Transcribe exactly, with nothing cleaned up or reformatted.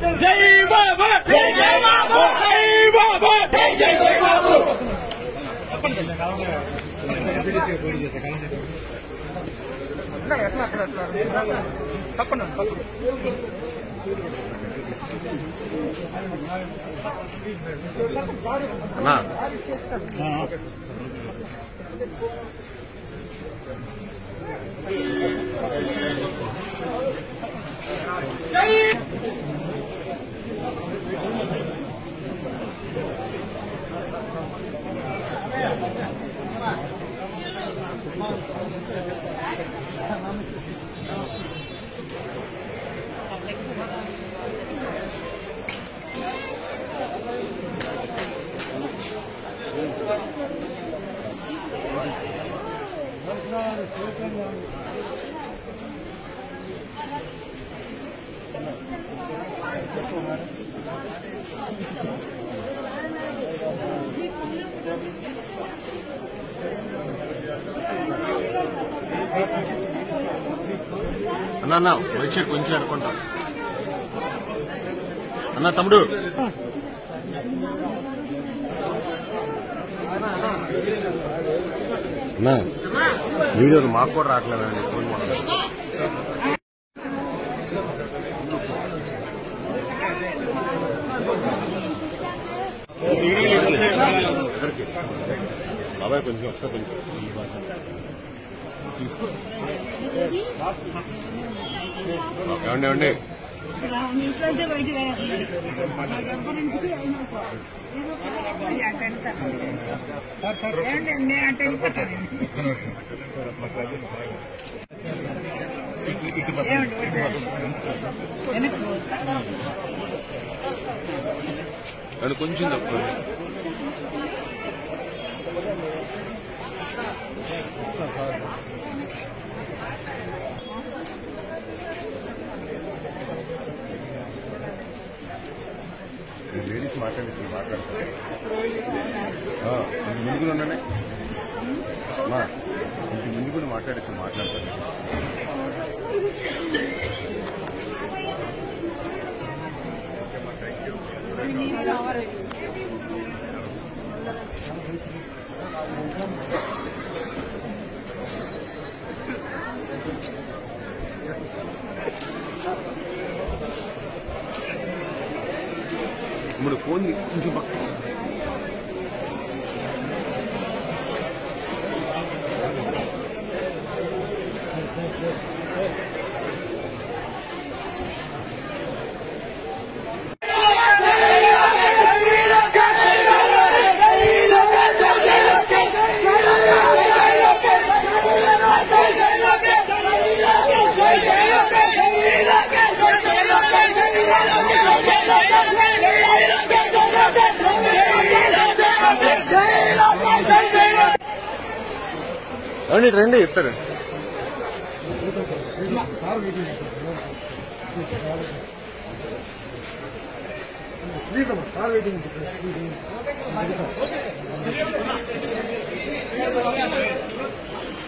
జై బాబా జై జై బాబా జై బాబా జై జై జై బాబు అన్నా అన్నా అన్న వైట్ షర్ట్ కొంచెం అనుకుంటా అన్న తమ్ముడు అన్నా వీడియోలు మాకు కూడా రావట్లేదండి ఫోన్ బాబాయ్ కొంచెం ఒకసారి కొంచెం తీసుకో ఏమండి ఏమండి అండ్ కొంచెం తక్కువ లేడీస్ మాట్లాడి మాట్లాడతారు ఇంటి ముందు కూడా ఉన్నానే మా ఇంటి ముందు కూడా మాట్లాడచ్చు మాట్లాడతారు ఇప్పుడు ఫోన్ కొంచెం పక్క రండి రండి ఇస్తారు సార్ వెయిటింగ్